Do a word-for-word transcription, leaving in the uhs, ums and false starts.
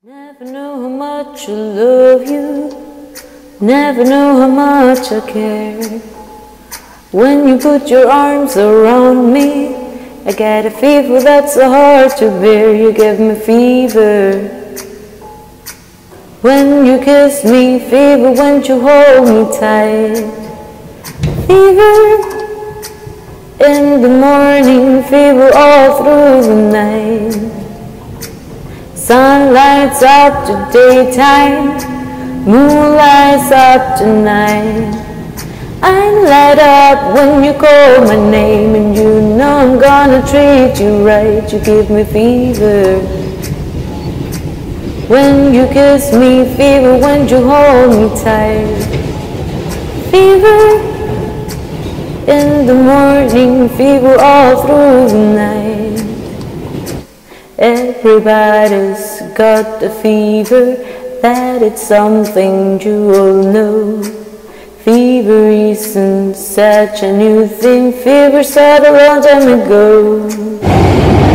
Never know how much I love you, never know how much I care. When you put your arms around me, I get a fever that's so hard to bear. You give me fever when you kiss me, fever when you hold me tight. Fever in the morning, fever all through the night. Sun lights up to daytime, moon lights up to night. I light up when you call my name, and you know I'm gonna treat you right. You give me fever when you kiss me, fever when you hold me tight. Fever in the morning, fever all through the night. Everybody's got the fever, that it's something you all know. Fever isn't such a new thing, fever started a long time ago.